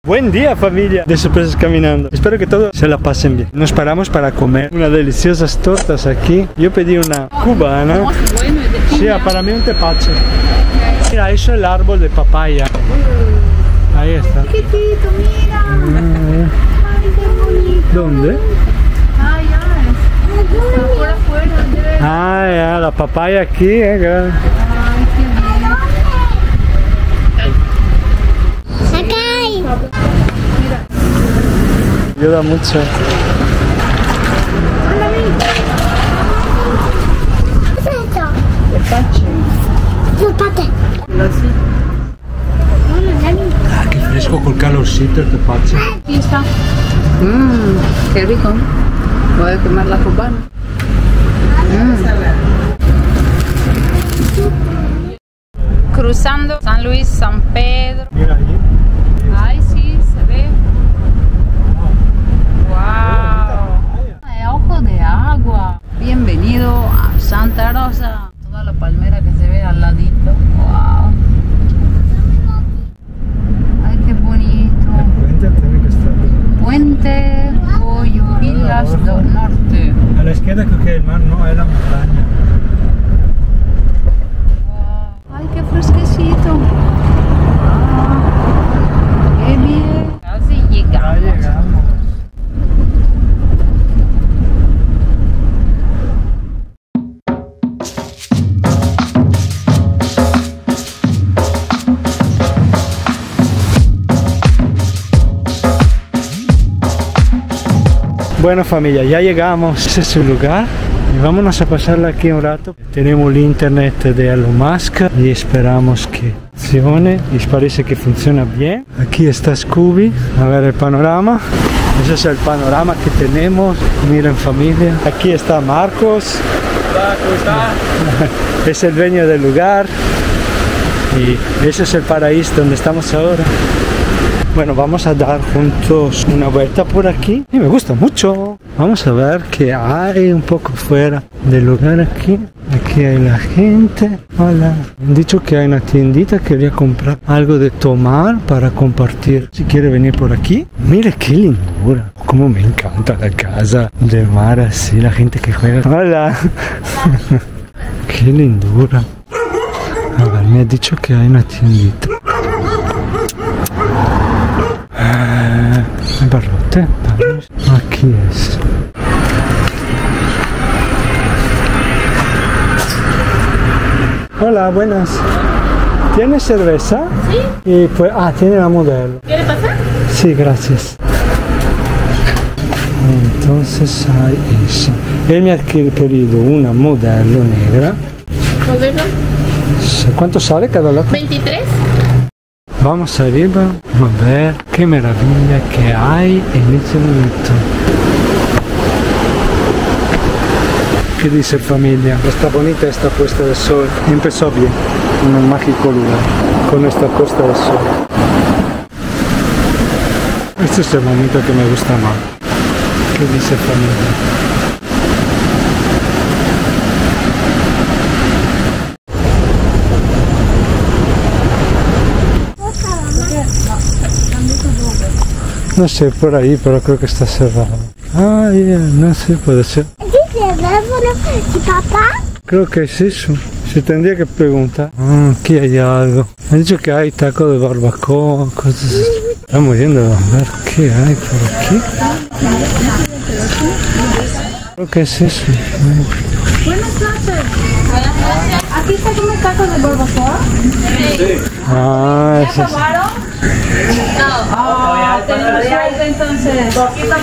Buen día, familia de Sorpresas Caminando. Espero que todos se la pasen bien. Nos paramos para comer unas deliciosas tortas aquí. Yo pedí una cubana. Sí, para mí un tepache. Mira, eso es el árbol de papaya. Ahí está. Chiquitito, mira. Ay, qué bonito. ¿Dónde? Ay, ay. Está por afuera. Ah, ya, la papaya aquí, Ay, qué bien. Ayuda mucho. ¿Qué es esto? Tepache. Ah, qué fresco con calorcito el tepache. Aquí está. Qué rico. Voy a quemar la cubana. Cruzando San Luis, San Pedro. Mira ahí. Ay, sí, se ve. Wow. De ojo de agua. Bienvenido a Santa Rosa. Toda la palmera que se ve al ladito. Wow. Ay, qué bonito. Puente tiene que estar. Puente Coyuquilas del Norte. A la izquierda creo que el mar, no, es la montaña. Ay, qué fresquecito. Qué bien. Casi llegamos. Ya llegamos. Bueno, familia, ya llegamos. Ese es el lugar. Y vámonos a pasarla aquí un rato. Tenemos el internet de Elon Musk y esperamos que funcione. Y parece que funciona bien. Aquí está Scooby. A ver el panorama. Ese es el panorama que tenemos. Miren, familia. Aquí está Marcos. Hola, ¿cómo está? Es el dueño del lugar. Y ese es el paraíso donde estamos ahora. Bueno, vamos a dar juntos una vuelta por aquí y me gusta mucho. Vamos a ver qué hay un poco fuera del lugar aquí. Aquí hay la gente. Hola. Me han dicho que hay una tiendita, quería comprar algo de tomar para compartir. Si quiere venir por aquí. Mire qué lindura. Como me encanta la casa de mar así, la gente que juega. Hola. Qué lindura. A ver, me ha dicho que hay una tiendita. Barrote, vamos. Aquí es. Hola, buenas. ¿Tienes cerveza? Sí. Y pues, tiene la modelo. ¿Quiere pasar? Sí, gracias. Entonces hay eso. Él me ha querido una modelo negra. ¿Modelo? ¿Cuánto sale cada lado? 23. Vamos arriba a ver qué maravilla que hay en este momento. ¿Qué dice familia? Está bonita esta puesta de sol. Empezó bien, en un mágico lugar, con esta puesta de sol. Este es el momento que me gusta más. ¿Qué dice familia? No sé, por ahí, pero creo que está cerrado. No sé, puede ser. ¿Es el teléfono de papá? Creo que es eso. Se tendría que preguntar. Aquí hay algo. Me han dicho que hay taco de barbacoa, cosas así. Estamos yendo a ver qué hay por aquí. Creo que es eso. Buenas noches. ¿Aquí está como tacos de barbacoa? Eso es. Entonces.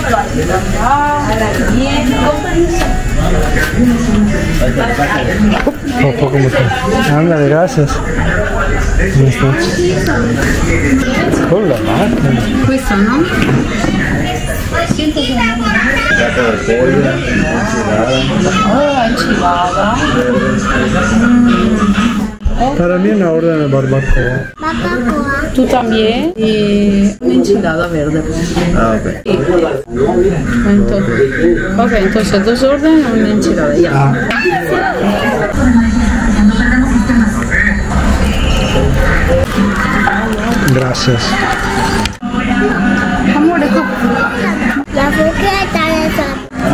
Un poco mucho. Ándale, gracias. Buenas noches. Con la máquina. Questo, ¿no? Plato de pollo, enchilada. Enchilada. Para mí una orden de barbacoa. Barbacoa. Tú también. Y una enchilada verde. Ok. Entonces 2 órdenes y una enchilada. Ya. Gracias. La fruta de esa.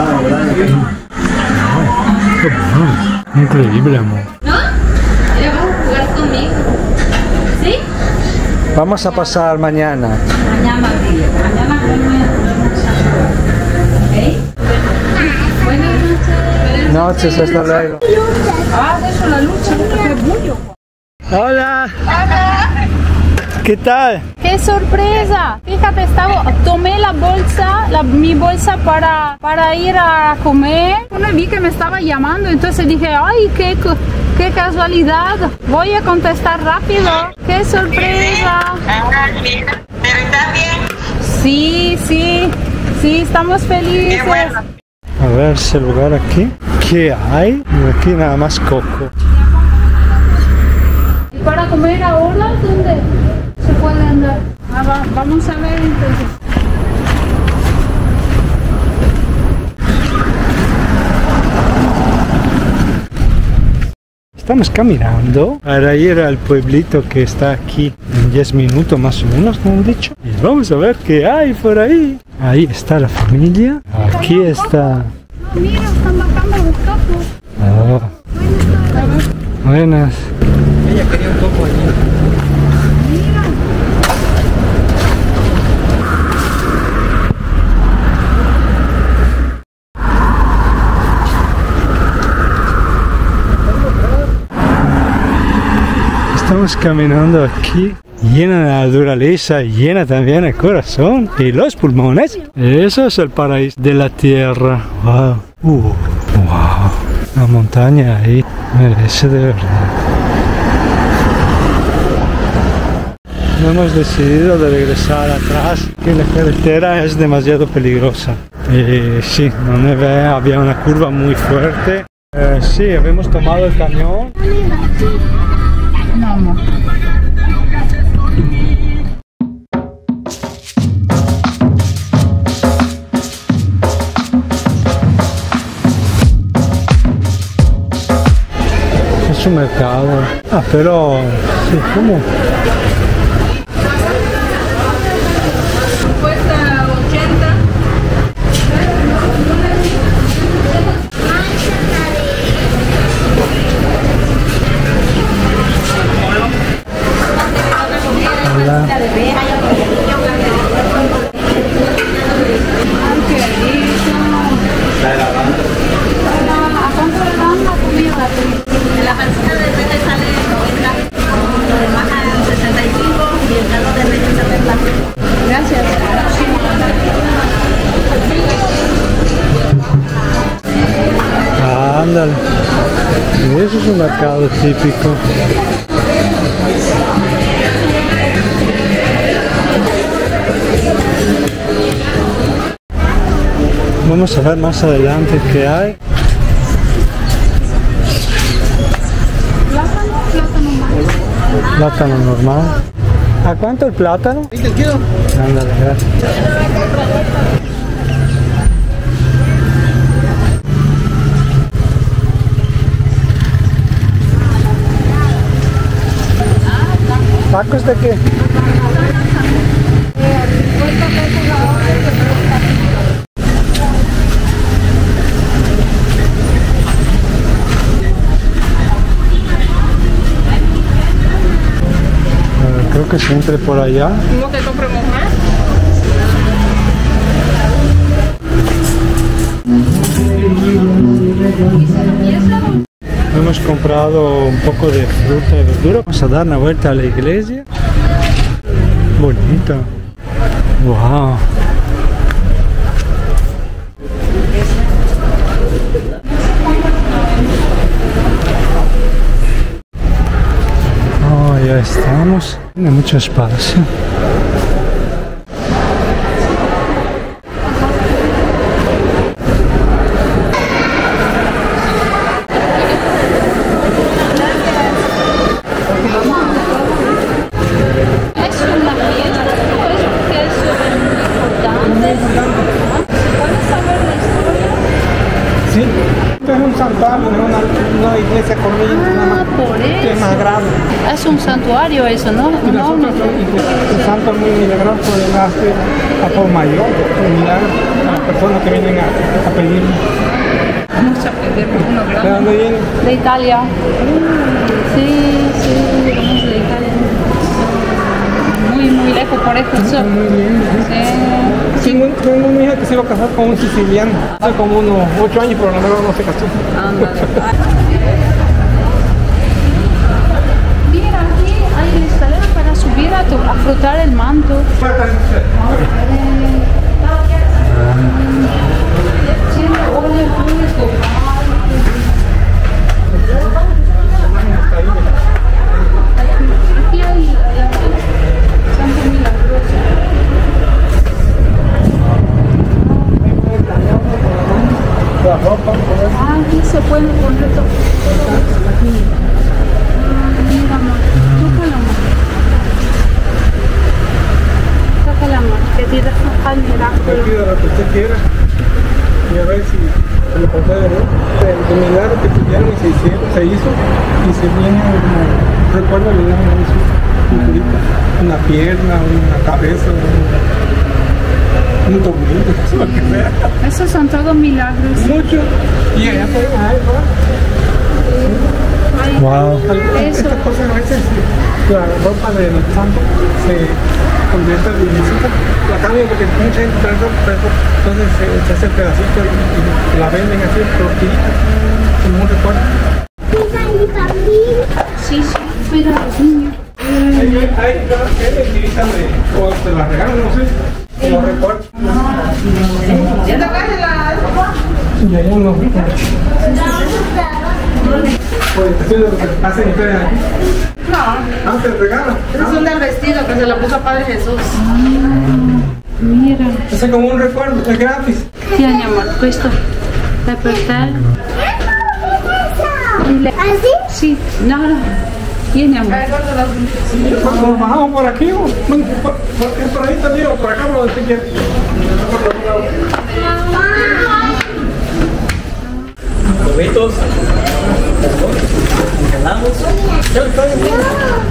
Increíble, amor. ¿No? ¿Ya vas a jugar conmigo? ¿Sí? Vamos a pasar mañana. Mañana, dile. Mañana ¿ok? Buenas noches. Noches, hasta luego. Ah, de eso la lucha, qué bullo. Hola. ¿Qué tal? ¡Qué sorpresa! Fíjate, tomé la bolsa, mi bolsa para ir a comer. Bueno, vi que me estaba llamando, entonces dije, ¡ay, qué casualidad! Voy a contestar rápido. ¡Qué sorpresa! ¿Pero estás bien? Sí, estamos felices. Qué bueno. A ver ese lugar aquí. ¿Qué hay? Aquí nada más coco. ¿Y para comer ahora dónde se puede andar? Vamos a ver entonces. Estamos caminando para ir al pueblito que está aquí en 10 minutos más o menos, como han dicho. Y vamos a ver qué hay por ahí. Ahí está la familia. Aquí está. No, mira, están bajando los copos. Oh, buenas. Ella quería un coco allí. Estamos caminando aquí, llena de naturaleza, llena también el corazón y los pulmones. Eso es el paraíso de la tierra. Wow. Wow. La montaña ahí merece de verdad. No hemos decidido de regresar atrás, que la carretera es demasiado peligrosa. Sí, donde ve, había una curva muy fuerte. Sí, habíamos tomado el camión. No, amor. Es un mercado. Ah, pero... Sí, ¿cómo? Cuesta 80. Hola. ¿A cuánto le dan la comida? La pancita de leche sale 90, lo demás a 65 y el caldo de leche 70. Gracias. Ándale. Eso es un mercado típico. Vamos a ver más adelante qué hay. Plátano normal. ¿A cuánto el plátano? 20 el kilo. Ándale, gracias. ¿Tacos de qué? Creo que se entre por allá. ¿Cómo que compremos más? Hemos comprado un poco de fruta y verdura. Vamos a dar una vuelta a la iglesia. Bonito. Wow. Oh, ya estamos. Tiene mucho espacio. Es una fiesta, pues, que es súper importante. ¿Puedes saber la historia? Sí. Esto es un santuario, no es una iglesia corriente, nada más. Por Que es más eso. grande. Es un santuario eso, ¿no? Y los otros son el santo es muy milagroso, él hace a por mayor, un milagro a las personas que vienen a pedir. Vamos a pedir uno ¿De grande. dónde viene? De Italia. Sí, venimos de Italia. Muy lejos por esto. Muy bien. Sí. Tengo una hija que se iba a casar con un siciliano hace como unos 8 años, pero no se casó. Ándale. Mira, aquí hay la escalera para subir a frotar el manto. Tiene óleo público. Aquí hay Santo Milagroso. La ropa, Aquí se puede poner todo. Mira, amor. Tócala, amor. Tócala, amor. Que tira al usted milagro. pida lo que usted quiera y a ver si se le concede, ¿no? El milagro que pidieron y se hizo y se viene como recuerdo le dan una pierna, una cabeza, un tobillo, lo que sea. Esos son todos milagros. Mucho. Y allá Wow. Eso. estas cosas a veces la ropa de los santos se convierte en visita, la cambian porque mucha gente trae ropa, entonces se hace pedacito y la venden así tortillitas como un recuerdo. Sí, cuida a los niños. Hay que utilizan o se las regalan, no sé, como recuerdo. Y allá no. Pues eso es lo que hacen ustedes aquí. No, Antes regalan. esos son del vestido que se lo puso Padre Jesús. Mira. Eso es como un recuerdo, es gratis. Tieni, amor, questo è per te. Sì, no. Tieni, amor. Cuando nos bajamos por aquí, bueno, por ahí también, o por acá, por donde usted quiera. Bebitos. ¿Qué le está diciendo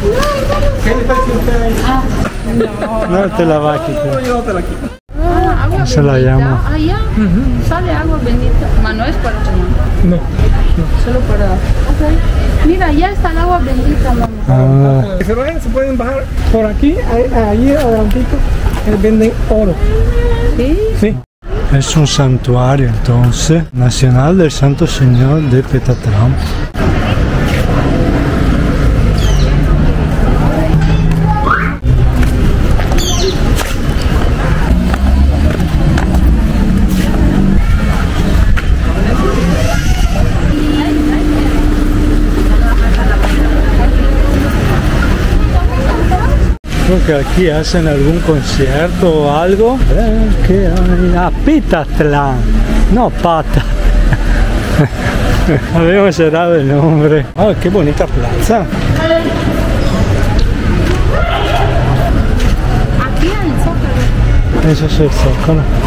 usted ahí? No te la va a quitar. Yo no te la quito. Agua Se la bendita. llama. Allá sale agua bendita. Ma no es para tomar, No. solo para. Ok. Mira, ya está el agua bendita, mamá. Ah, Se pueden bajar por aquí, ahí adelantito, venden oro. Sí. Sí. es un santuario entonces nacional del Santo Señor de Petatlán. Creo que aquí hacen algún concierto o algo. ¿Qué hay? Ah, Petatlán, no Pata. Habíamos cerrado el nombre. Ah, qué bonita plaza. Aquí hay el Zócalo. Eso es el Zócalo.